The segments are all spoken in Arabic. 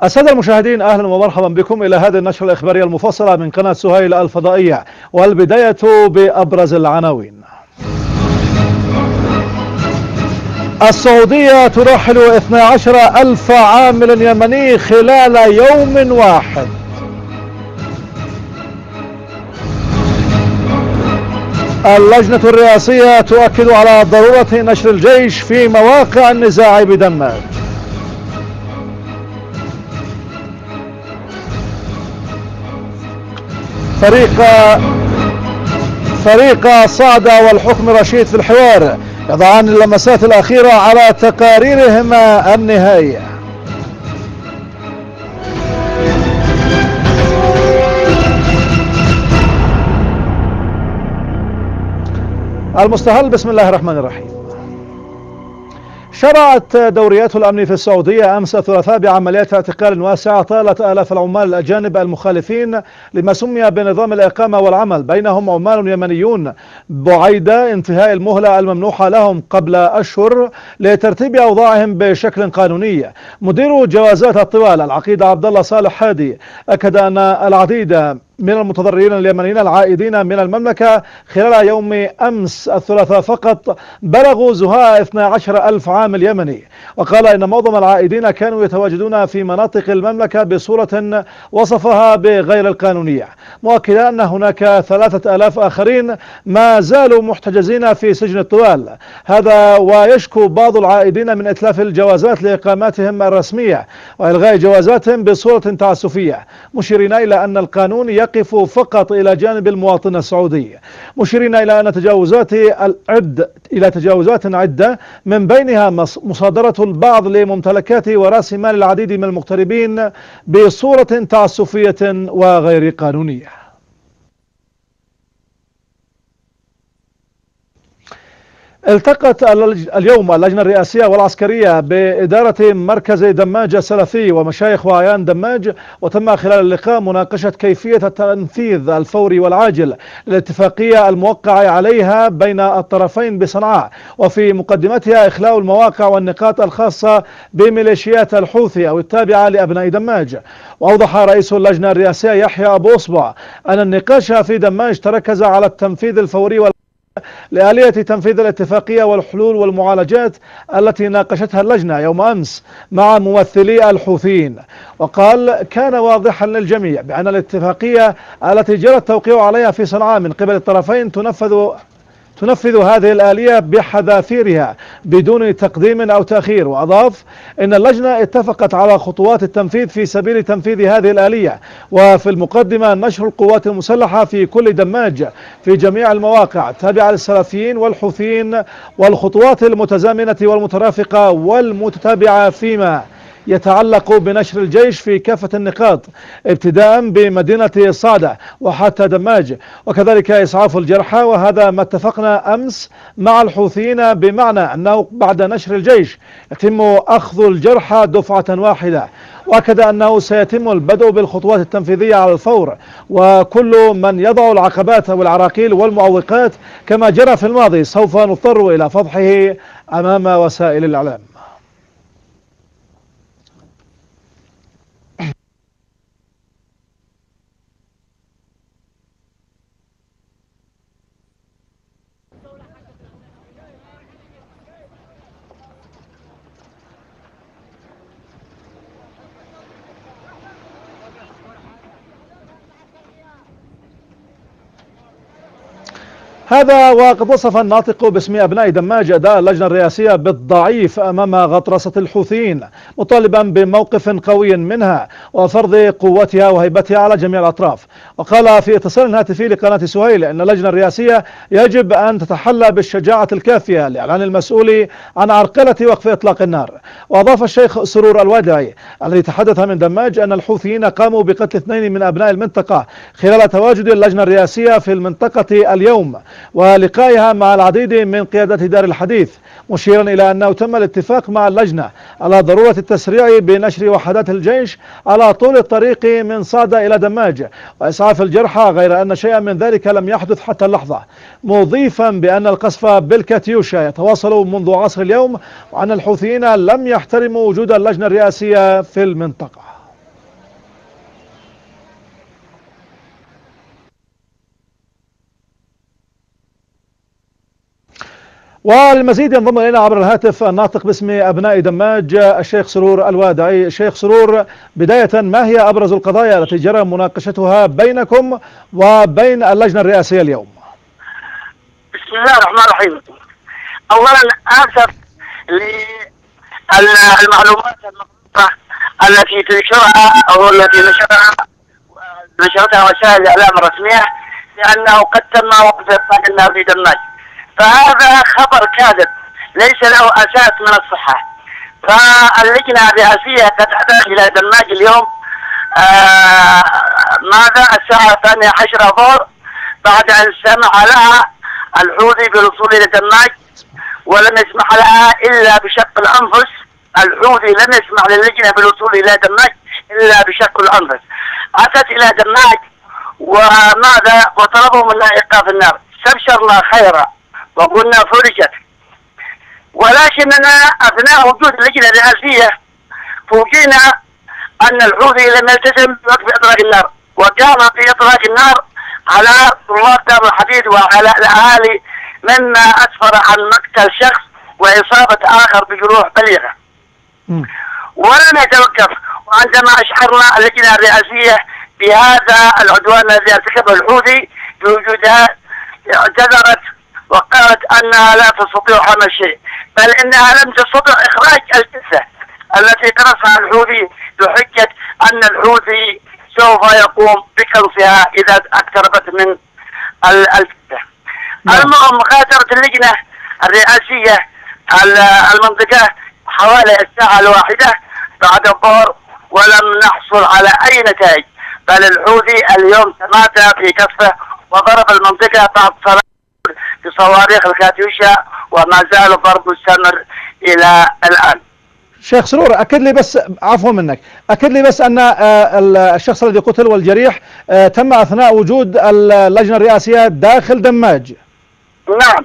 السادة المشاهدين، أهلا ومرحبا بكم إلى هذه النشرة الإخبارية المفصلة من قناة سهيل الفضائية، والبداية بأبرز العناوين. السعودية ترحل 12,000 عامل يمني خلال يوم واحد. اللجنة الرئاسية تؤكد على ضرورة نشر الجيش في مواقع النزاع بدماج. فريق صعدة والحكم رشيد في الحوار يضعان اللمسات الأخيرة على تقاريرهما النهائية. المستهل. بسم الله الرحمن الرحيم. شرعت دوريات الأمن في السعودية أمس الثلاثاء بعمليات اعتقال واسعة طالت آلاف العمال الأجانب المخالفين لما سمي بنظام الإقامة والعمل، بينهم عمال يمنيون بعيد انتهاء المهلة الممنوحة لهم قبل أشهر لترتيب أوضاعهم بشكل قانوني. مدير جوازات الطوال العقيد عبد الله صالح هادي أكد أن العديد من المتضررين اليمنيين العائدين من المملكة خلال يوم أمس الثلاثاء فقط بلغوا زهاء 12,000 عامل يمني، وقال إن معظم العائدين كانوا يتواجدون في مناطق المملكة بصورة وصفها بغير القانونية، مؤكدا أن هناك 3,000 آخرين ما زالوا محتجزين في سجن الطوال. هذا ويشكو بعض العائدين من إتلاف الجوازات لإقاماتهم الرسمية وإلغاء جوازاتهم بصورة تعسفية، مشيرين إلى أن القانون يقف فقط إلى جانب المواطن السعودي، مشيرين إلى أن تجاوزات عدة من بينها مصادرة البعض لممتلكات ورأس مال العديد من المغتربين بصورة تعسفية وغير قانونية. التقت اليوم اللجنة الرئاسية والعسكرية بإدارة مركز دماج السلفي ومشايخ وأعيان دماج، وتم خلال اللقاء مناقشة كيفية التنفيذ الفوري والعاجل للاتفاقية الموقع عليها بين الطرفين بصنعاء، وفي مقدمتها إخلاء المواقع والنقاط الخاصة بميليشيات الحوثي أو التابعة لأبناء دماج. وأوضح رئيس اللجنة الرئاسية يحيى أبو أصبع أن النقاش في دماج تركز على التنفيذ الفوري لآلية تنفيذ الاتفاقية والحلول والمعالجات التي ناقشتها اللجنة يوم أمس مع ممثلي الحوثيين. وقال كان واضحا للجميع بأن الاتفاقية التي جرى التوقيع عليها في صنعاء من قبل الطرفين تنفذ هذه الآلية بحذافيرها بدون تقديم أو تأخير. وأضاف إن اللجنة اتفقت على خطوات التنفيذ في سبيل تنفيذ هذه الآلية، وفي المقدمة نشر القوات المسلحة في كل دماج في جميع المواقع التابعة للسلفيين والحوثيين، والخطوات المتزامنة والمترافقة والمتتابعة فيما يتعلق بنشر الجيش في كافة النقاط ابتداء بمدينة صعدة وحتى دماج، وكذلك إسعاف الجرحى. وهذا ما اتفقنا أمس مع الحوثيين، بمعنى أنه بعد نشر الجيش يتم أخذ الجرحى دفعة واحدة، وأكد أنه سيتم البدء بالخطوات التنفيذية على الفور، وكل من يضع العقبات والعراقيل والمعوقات كما جرى في الماضي سوف نضطر إلى فضحه أمام وسائل الإعلام. هذا وقد وصف الناطق باسم أبناء دماج أداء اللجنة الرئاسية بالضعيف أمام غطرسة الحوثيين، مطالبا بموقف قوي منها وفرض قوتها وهيبتها على جميع الأطراف. وقال في اتصال هاتفي لقناة سهيل أن اللجنة الرئاسية يجب أن تتحلى بالشجاعة الكافية لإعلان المسؤول عن عرقلة وقف إطلاق النار. وأضاف الشيخ سرور الوادعي الذي تحدث من دماج أن الحوثيين قاموا بقتل 2 من أبناء المنطقة خلال تواجد اللجنة الرئاسية في المنطقة اليوم ولقائها مع العديد من قيادة دار الحديث، مشيرا إلى أنه تم الاتفاق مع اللجنة على ضرورة التسريع بنشر وحدات الجيش على طول الطريق من صعدة إلى دماج وإسعاف الجرحى، غير أن شيئا من ذلك لم يحدث حتى اللحظة، مضيفا بأن القصف بالكاتيوشا يتواصل منذ عصر اليوم، وأن الحوثيين لم يحترموا وجود اللجنة الرئاسية في المنطقة. وللمزيد ينضم إلينا عبر الهاتف الناطق باسم أبناء دماج الشيخ سرور الوادعي. الشيخ سرور، بداية ما هي أبرز القضايا التي جرى مناقشتها بينكم وبين اللجنة الرئاسية اليوم؟ بسم الله الرحمن الرحيم. أولا آسف للمعلومات المغلوطة التي تنشرها أو التي نشرتها وسائل الإعلام الرسمية، لأنه قد تم وقف إطلاق النار في دماج، فهذا خبر كاذب ليس له أساس من الصحة. فاللجنة الرئاسية قد تحتاج إلى دماج اليوم ماذا الساعة 12 الظهر، بعد أن سمح لها الحوثي بالوصول إلى دماج، ولم يسمح لها إلا بشق الأنفس. الحوثي لم يسمح للجنة بالوصول إلى دماج إلا بشق الأنفس. أتت إلى دماج وماذا وطلبوا منا إيقاف النار، استبشرنا خيرا وقلنا فرجت، ولكننا أثناء وجود اللجنة الرئاسية فوجئنا أن الحوثي لم يلتزم بوقف إطلاق النار، وقام بإطلاق النار على طلاب دار الحديد وعلى الأهالي، مما أسفر عن مقتل شخص وإصابة آخر بجروح بليغة. ولم يتوقف، وعندما أشعرنا اللجنة الرئاسية بهذا العدوان الذي ارتكبه الحوثي بوجودها، اعتذرت وقالت أنها لا تستطيع عمل شيء، بل إنها لم تستطع إخراج الجثة التي قرصها الحوثي بحجة أن الحوثي سوف يقوم بقنصها إذا اقتربت من الجثة. المهم غادرت اللجنة الرئاسية المنطقة حوالي الساعة 1 بعد الظهر، ولم نحصل على أي نتائج، بل الحوثي اليوم تمادى في قصفه وضرب المنطقة بعد صلاة بصواريخ الكاتيوشا، وما زال الضرب مستمر إلى الآن. شيخ سرور، أكد لي بس، عفوا منك، أكد لي بس أن الشخص الذي قتل والجريح تم أثناء وجود اللجنة الرئاسية داخل دماج. نعم،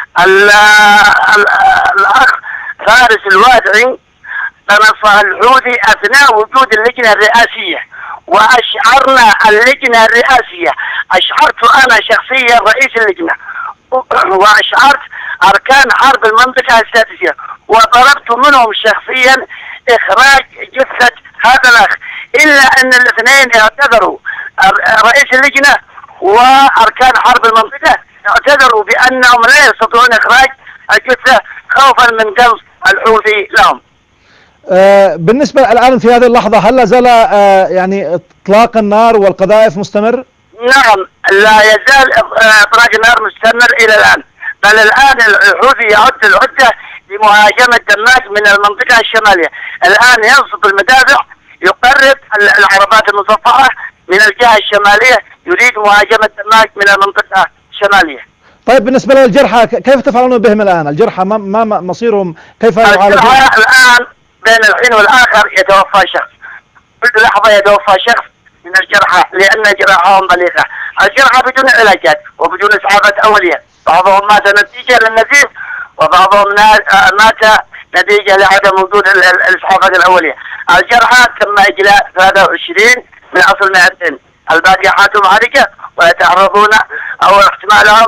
الأخ فارس الوادعي قنص الحوثي أثناء وجود اللجنة الرئاسية، وأشعرنا اللجنة الرئاسية، أشعرت أنا شخصيا رئيس اللجنة، وأشعرت أركان حرب المنطقة السادسة، وطلبت منهم شخصيا إخراج جثة هذا الأخ، إلا أن الاثنين اعتذروا، رئيس اللجنة وأركان حرب المنطقة اعتذروا بأنهم لا يستطيعون إخراج الجثة خوفا من قنص الحوثي لهم. بالنسبة الآن في هذه اللحظة، هل لا زال يعني إطلاق النار والقذائف مستمر؟ نعم، لا يزال إطلاق النار مستمر إلى الآن، بل الآن الحوثي يعد العدة لمهاجمة دماج من المنطقة الشمالية. الآن ينصب المدافع، يقرب العربات المصفحة من الجهة الشمالية، يريد مهاجمة دماج من المنطقة الشمالية. طيب بالنسبة للجرحى كيف تفعلون بهم الآن؟ الجرحى ما مصيرهم؟ كيف يعالجون؟ الجرحى الآن بين الحين والآخر يتوفى شخص، كل لحظة يتوفى شخص من الجرحى، لأن جراحهم بليغة. الجرحى بدون علاجات وبدون إسعافات أولية، بعضهم مات نتيجة للنزيف، وبعضهم مات نتيجة لعدم وجود الإسعافات الأولية. الجرحى تم إجلاء 23 من أصل 200، الباقي حالتهم حرجة ويتعرضون أو احتمال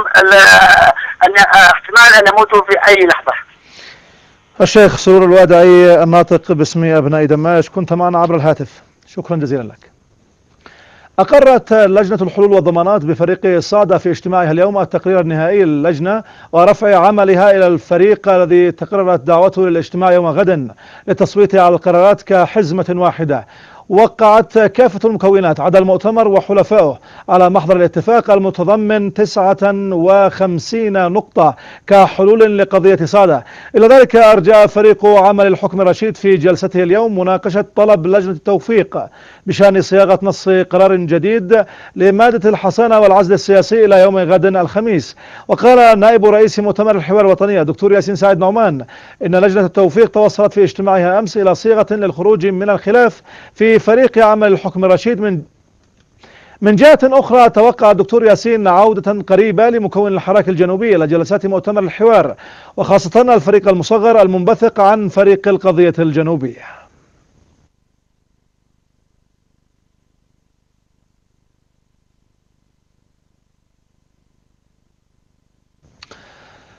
أن يموتوا في أي لحظة. الشيخ سرور الوادعي الناطق باسم أبناء دماج، كنت معنا عبر الهاتف، شكرا جزيلا لك. أقرت لجنة الحلول والضمانات بفريق صادة في اجتماعها اليوم التقرير النهائي للجنة ورفع عملها إلى الفريق الذي تقررت دعوته للاجتماع يوم غد للتصويت على القرارات كحزمة واحدة. وقعت كافة المكونات عدا المؤتمر وحلفائه على محضر الاتفاق المتضمن 59 نقطة كحلول لقضية صادة. إلى ذلك أرجع فريق عمل الحكم الرشيد في جلسته اليوم مناقشة طلب لجنة التوفيق بشأن صياغة نص قرار جديد لمادة الحصانة والعزل السياسي إلى يوم غد الخميس. وقال نائب رئيس مؤتمر الحوار الوطني الدكتور ياسين سعد نعمان إن لجنة التوفيق توصلت في اجتماعها أمس إلى صيغة للخروج من الخلاف في فريق عمل الحكم الرشيد. من جهة أخرى توقع الدكتور ياسين عودة قريبة لمكون الحراك الجنوبي إلى جلسات مؤتمر الحوار، وخاصة الفريق المصغر المنبثق عن فريق القضية الجنوبية.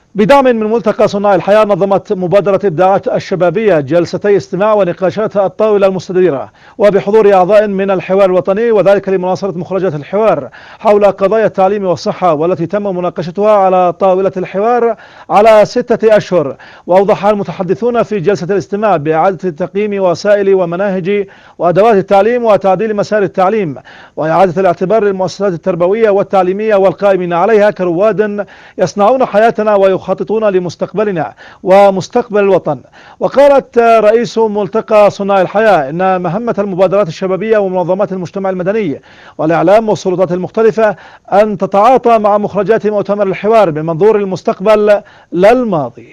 بدعم من ملتقى صناع الحياة نظمت مبادرة إبداعات الشبابية جلستي استماع ونقاشات الطاولة المستديرة وبحضور أعضاء من الحوار الوطني، وذلك لمناصرة مخرجات الحوار حول قضايا التعليم والصحة، والتي تم مناقشتها على طاولة الحوار على 6 أشهر. وأوضح المتحدثون في جلسة الاستماع بإعادة تقييم وسائل ومناهج وأدوات التعليم وتعديل مسار التعليم وإعادة الاعتبار للمؤسسات التربوية والتعليمية والقائمين عليها كرواد يصنعون حياتنا ويخططون لمستقبلنا ومستقبل الوطن. وقالت رئيس ملتقى صناع الحياة إن مهمة المبادرات الشبابية ومنظمات المجتمع المدني والإعلام والسلطات المختلفة أن تتعاطى مع مخرجات مؤتمر الحوار من منظور المستقبل لا الماضي.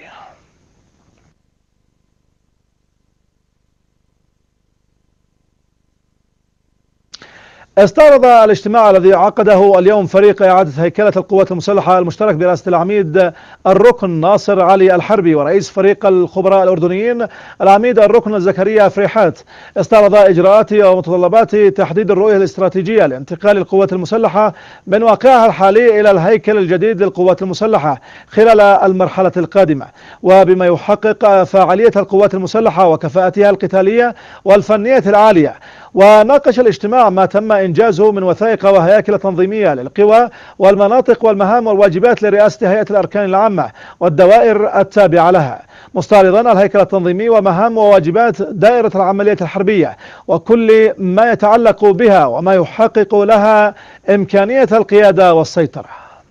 استعرض الاجتماع الذي عقده اليوم فريق إعادة هيكلة القوات المسلحة المشترك برئاسة العميد الركن ناصر علي الحربي ورئيس فريق الخبراء الأردنيين العميد الركن زكريا فريحات، استعرض إجراءات ومتطلبات تحديد الرؤية الاستراتيجية لانتقال القوات المسلحة من واقعها الحالي إلى الهيكل الجديد للقوات المسلحة خلال المرحلة القادمة، وبما يحقق فاعلية القوات المسلحة وكفاءتها القتالية والفنية العالية. وناقش الاجتماع ما تم إنجازه من وثائق وهياكل تنظيمية للقوى والمناطق والمهام والواجبات لرئاسة هيئة الأركان العامة والدوائر التابعة لها، مستعرضا الهيكل التنظيمي ومهام وواجبات دائرة العملية الحربية وكل ما يتعلق بها وما يحقق لها إمكانية القيادة والسيطرة.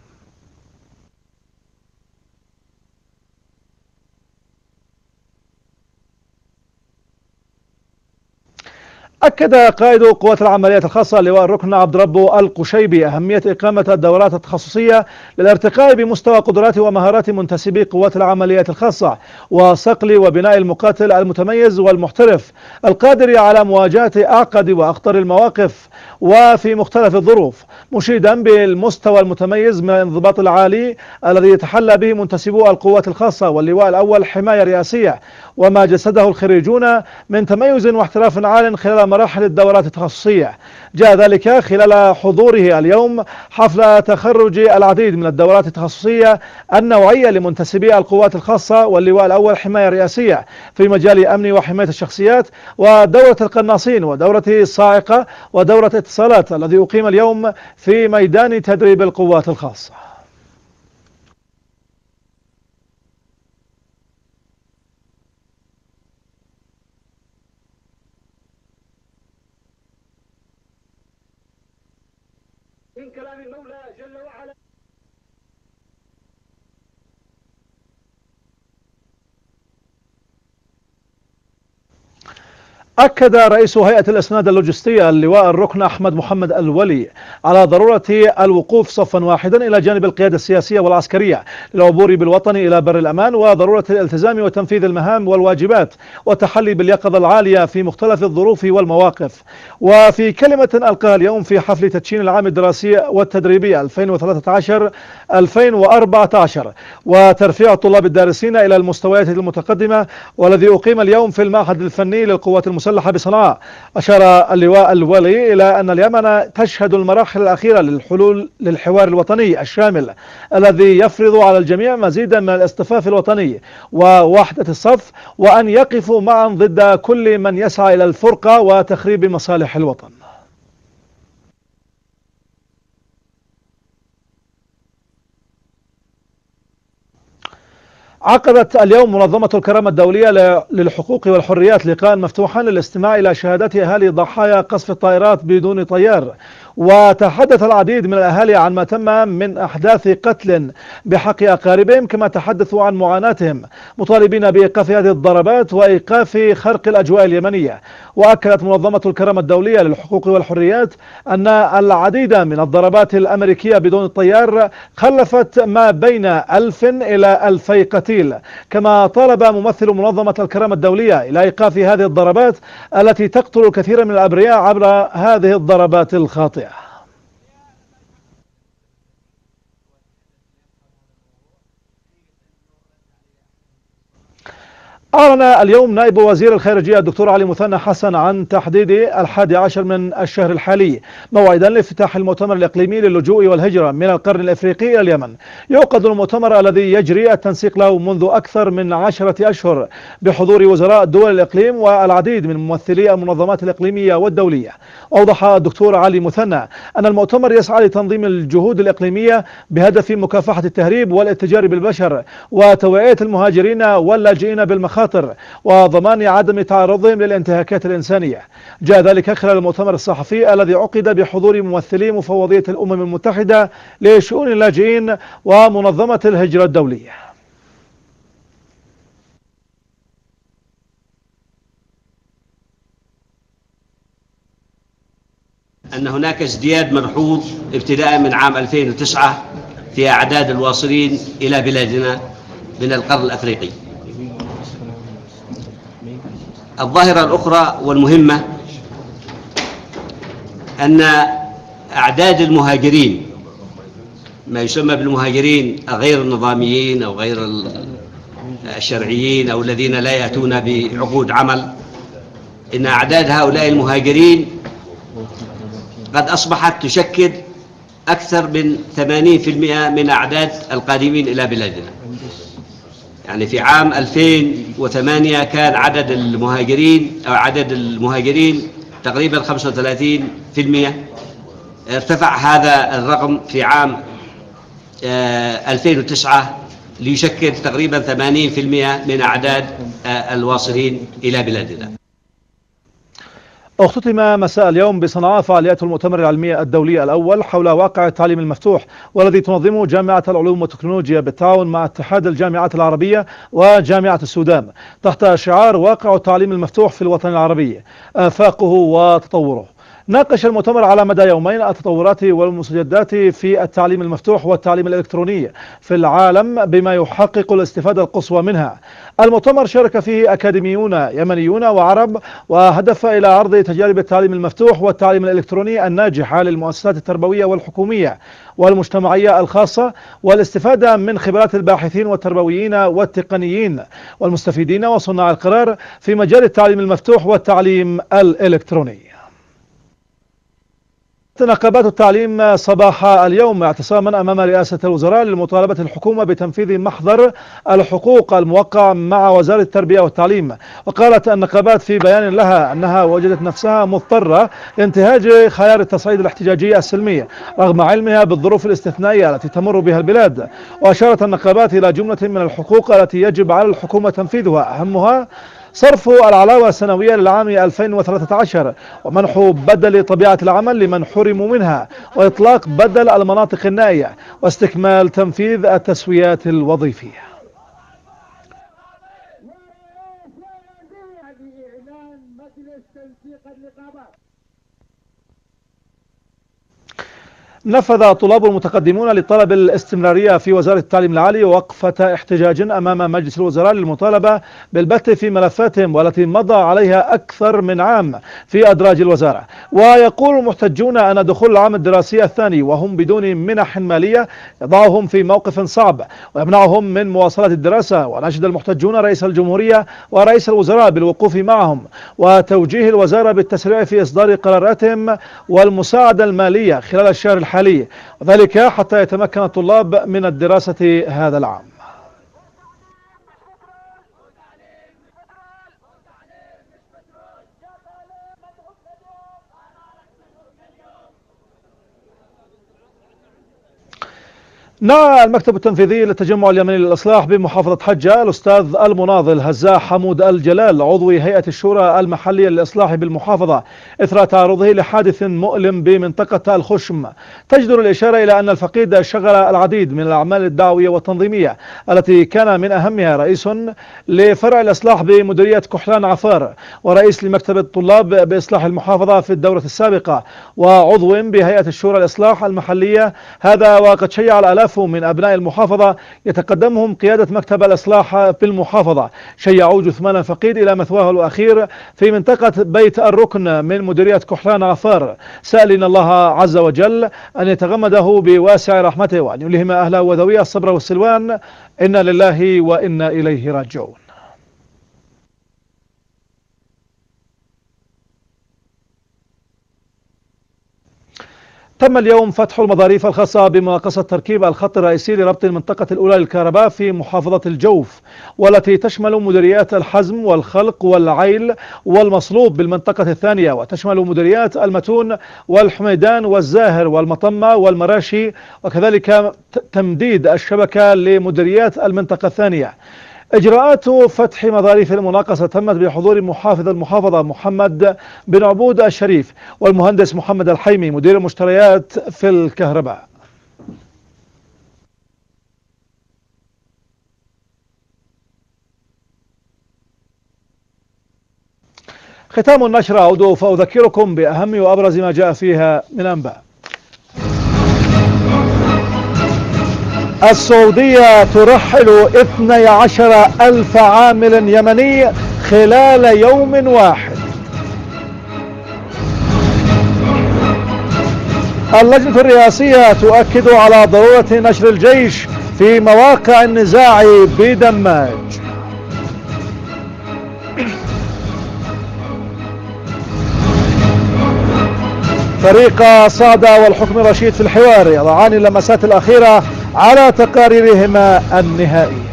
أكد قائد قوات العمليات الخاصة اللواء الركن عبد ربه القشيبي أهمية إقامة الدورات التخصصية للارتقاء بمستوى قدرات ومهارات منتسبي قوات العمليات الخاصة وصقل وبناء المقاتل المتميز والمحترف القادر على مواجهة أعقد وأخطر المواقف وفي مختلف الظروف، مشيدا بالمستوى المتميز من الانضباط العالي الذي يتحلى به منتسبو القوات الخاصة واللواء الأول حماية رئاسية، وما جسده الخريجون من تميز واحتراف عال خلال مراحل الدورات التخصصية. جاء ذلك خلال حضوره اليوم حفل تخرج العديد من الدورات التخصصية النوعية لمنتسبي القوات الخاصة واللواء الأول حماية رئاسية في مجال أمن وحماية الشخصيات، ودورة القناصين، ودورة الصاعقة، ودورة اتصالات، الذي أقيم اليوم في ميدان تدريب القوات الخاصة. من كلام المولى جل وعلا. أكد رئيس هيئة الإسناد اللوجستية اللواء الركن أحمد محمد الولي على ضرورة الوقوف صفا واحدا إلى جانب القيادة السياسية والعسكرية للعبور بالوطن إلى بر الأمان، وضرورة الالتزام وتنفيذ المهام والواجبات والتحلي باليقظة العالية في مختلف الظروف والمواقف. وفي كلمة ألقاها اليوم في حفل تدشين العام الدراسي والتدريبي 2013-2014 وترفيع الطلاب الدارسين إلى المستويات المتقدمة، والذي أقيم اليوم في المعهد الفني للقوات المسلحة بصنعاء، أشار اللواء الولي إلى أن اليمن تشهد المراحل الأخيرة للحوار الوطني الشامل الذي يفرض على الجميع مزيدا من الاصطفاف الوطني ووحدة الصف، وأن يقفوا معا ضد كل من يسعى إلى الفرقة وتخريب مصالح الوطن. عقدت اليوم منظمة الكرامة الدولية للحقوق والحريات لقاء مفتوحا للاستماع إلى شهادات أهالي ضحايا قصف الطائرات بدون طيار، وتحدث العديد من الأهالي عن ما تم من أحداث قتل بحق أقاربهم، كما تحدثوا عن معاناتهم مطالبين بإيقاف هذه الضربات وإيقاف خرق الأجواء اليمنية. وأكدت منظمة الكرامة الدولية للحقوق والحريات أن العديد من الضربات الأمريكية بدون الطيار خلفت ما بين 1000 إلى 2000 قتيل، كما طالب ممثل منظمة الكرامة الدولية إلى إيقاف هذه الضربات التي تقتل كثيرا من الأبرياء عبر هذه الضربات الخاطئة. أعلن اليوم نائب وزير الخارجية الدكتور علي مثنى حسن عن تحديد 11 من الشهر الحالي موعدا لافتتاح المؤتمر الإقليمي للجوء والهجرة من القرن الإفريقي إلى اليمن. يعقد المؤتمر الذي يجري التنسيق له منذ أكثر من 10 أشهر بحضور وزراء دول الإقليم والعديد من ممثلي المنظمات الإقليمية والدولية. أوضح الدكتور علي مثنى أن المؤتمر يسعى لتنظيم الجهود الإقليمية بهدف مكافحة التهريب والاتجار بالبشر وتوعية المهاجرين واللاجئين بالمخاطر وضمان عدم تعرضهم للانتهاكات الإنسانية. جاء ذلك خلال المؤتمر الصحفي الذي عقد بحضور ممثلي مفوضية الأمم المتحدة لشؤون اللاجئين ومنظمة الهجرة الدولية. أن هناك ازدياد ملحوظ ابتداء من عام 2009 في أعداد الواصلين إلى بلادنا من القرن الأفريقي. الظاهرة الأخرى والمهمة أن أعداد المهاجرين، ما يسمى بالمهاجرين غير النظاميين أو غير الشرعيين أو الذين لا يأتون بعقود عمل، إن أعداد هؤلاء المهاجرين قد أصبحت تشكل أكثر من 80% من أعداد القادمين إلى بلادنا. يعني في عام 2008 كان عدد المهاجرين تقريبا 35%. ارتفع هذا الرقم في عام 2009 ليشكل تقريبا 80% من أعداد الواصلين إلى بلادنا. اختتم مساء اليوم بصنعاء فعاليات المؤتمر العلمي الدولي الأول حول واقع التعليم المفتوح، والذي تنظمه جامعة العلوم والتكنولوجيا بالتعاون مع اتحاد الجامعات العربية وجامعة السودان تحت شعار واقع التعليم المفتوح في الوطن العربي، آفاقه وتطوره. ناقش المؤتمر على مدى يومين التطورات والمستجدات في التعليم المفتوح والتعليم الإلكتروني في العالم بما يحقق الاستفادة القصوى منها. المؤتمر شارك فيه أكاديميون يمنيون وعرب، وهدف إلى عرض تجارب التعليم المفتوح والتعليم الإلكتروني الناجحة للمؤسسات التربوية والحكومية والمجتمعية الخاصة، والاستفادة من خبرات الباحثين والتربويين والتقنيين والمستفيدين وصناع القرار في مجال التعليم المفتوح والتعليم الإلكتروني. نقابات التعليم صباح اليوم اعتصاما أمام رئاسة الوزراء لمطالبة الحكومة بتنفيذ محضر الحقوق الموقع مع وزارة التربية والتعليم. وقالت النقابات في بيان لها أنها وجدت نفسها مضطرة لانتهاج خيار التصعيد الاحتجاجي السلمي رغم علمها بالظروف الاستثنائية التي تمر بها البلاد. وأشارت النقابات إلى جملة من الحقوق التي يجب على الحكومة تنفيذها، أهمها صرف العلاوة السنوية للعام 2013 ومنح بدل طبيعة العمل لمن حرموا منها وإطلاق بدل المناطق النائية واستكمال تنفيذ التسويات الوظيفية. نفذ طلاب المتقدمون لطلب الاستمرارية في وزارة التعليم العالي وقفة احتجاج أمام مجلس الوزراء للمطالبة بالبت في ملفاتهم والتي مضى عليها أكثر من عام في أدراج الوزارة. ويقول المحتجون أن دخول العام الدراسي الثاني وهم بدون منح مالية يضعهم في موقف صعب ويمنعهم من مواصلة الدراسة. وناشد المحتجون رئيس الجمهورية ورئيس الوزراء بالوقوف معهم وتوجيه الوزارة بالتسريع في إصدار قراراتهم والمساعدة المالية خلال الشهر الحالي، وذلك حتى يتمكن الطلاب من الدراسة هذا العام. نعى المكتب التنفيذي للتجمع اليمني للإصلاح بمحافظة حجة الأستاذ المناضل هزاع حمود الجلال عضو هيئة الشورى المحلية للإصلاح بالمحافظة إثر تعرضه لحادث مؤلم بمنطقة الخشم. تجدر الإشارة إلى أن الفقيد شغل العديد من الأعمال الدعوية والتنظيمية التي كان من أهمها رئيس لفرع الإصلاح بمديرية كحلان عفار، ورئيس لمكتب الطلاب بإصلاح المحافظة في الدورة السابقة، وعضو بهيئة الشورى الإصلاح المحلية. هذا وقد شيع الآلاف من أبناء المحافظة يتقدمهم قيادة مكتب الإصلاح بالمحافظة شيعوا جثمان الفقيد إلى مثواه الأخير في منطقة بيت الركن من مديرية كحلان عفار، سائلين الله عز وجل أن يتغمده بواسع رحمته وأن يلهم أهله وذويه الصبر والسلوان. إنا لله وإنا إليه راجعون. تم اليوم فتح المظاريف الخاصة بمناقصة تركيب الخط الرئيسي لربط المنطقة الأولى للكهرباء في محافظة الجوف، والتي تشمل مديريات الحزم والخلق والعيل والمصلوب بالمنطقة الثانية، وتشمل مديريات المتون والحميدان والزاهر والمطمة والمراشي، وكذلك تمديد الشبكة لمديريات المنطقة الثانية. إجراءات فتح مظاريف المناقصة تمت بحضور محافظ المحافظة محمد بن عبود الشريف والمهندس محمد الحيمي مدير المشتريات في الكهرباء. ختام النشرة أعود فأذكركم بأهم وأبرز ما جاء فيها من أنباء. السعودية ترحل 12,000 عامل يمني خلال يوم واحد. اللجنة الرئاسية تؤكد على ضرورة نشر الجيش في مواقع النزاع بدماج. فريق صعدة والحكم الرشيد في الحوار يضعان اللمسات الأخيرة على تقاريرهما النهائية.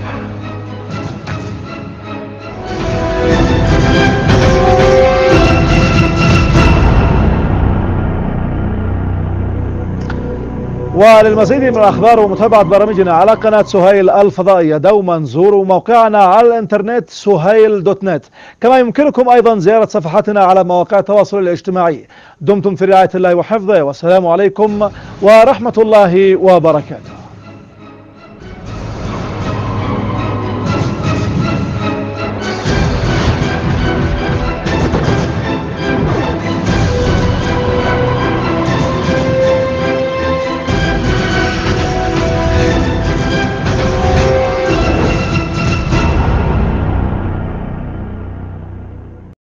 وللمزيد من الأخبار ومتابعة برامجنا على قناة سهيل الفضائية دوما زوروا موقعنا على الانترنت سهيل.net، كما يمكنكم أيضا زيارة صفحاتنا على مواقع التواصل الاجتماعي. دمتم في رعاية الله وحفظه، والسلام عليكم ورحمة الله وبركاته.